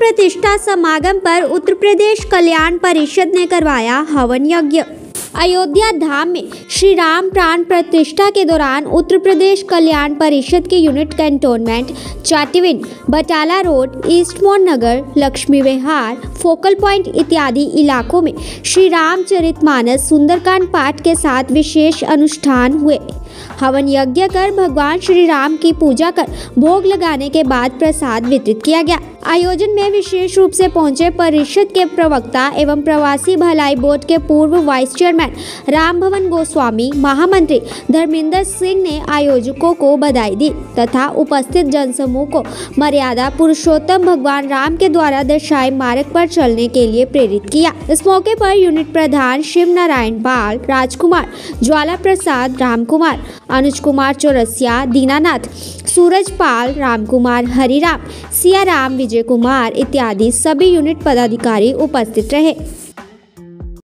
प्रतिष्ठा समागम पर उत्तर प्रदेश कल्याण परिषद ने करवाया हवन यज्ञ। अयोध्या धाम में श्री राम प्राण प्रतिष्ठा के दौरान उत्तर प्रदेश कल्याण परिषद के यूनिट कैंटोनमेंट, चाटिविन, बटाला रोड, ईस्ट मोड़ नगर, लक्ष्मी विहार, फोकल पॉइंट इत्यादि इलाकों में श्री रामचरितमानस सुंदरकांड पाठ के साथ विशेष अनुष्ठान हुए। हवन यज्ञ कर भगवान श्री राम की पूजा कर भोग लगाने के बाद प्रसाद वितरित किया गया। आयोजन में विशेष रूप से पहुंचे परिषद के प्रवक्ता एवं प्रवासी भलाई बोर्ड के पूर्व वाइस चेयरमैन रामभवन गोस्वामी, महामंत्री धर्मेंद्र सिंह ने आयोजकों को बधाई दी तथा उपस्थित जनसमूह को मर्यादा पुरुषोत्तम भगवान राम के द्वारा दर्शाए मार्ग पर चलने के लिए प्रेरित किया। इस मौके पर यूनिट प्रधान शिव नारायण पाल, राजकुमार, ज्वाला प्रसाद, रामकुमार, अनुज कुमार चौरसिया, दीनानाथ, सूरज पाल, रामकुमार, हरिराम, सियाराम, विजय कुमार इत्यादि सभी यूनिट पदाधिकारी उपस्थित रहे।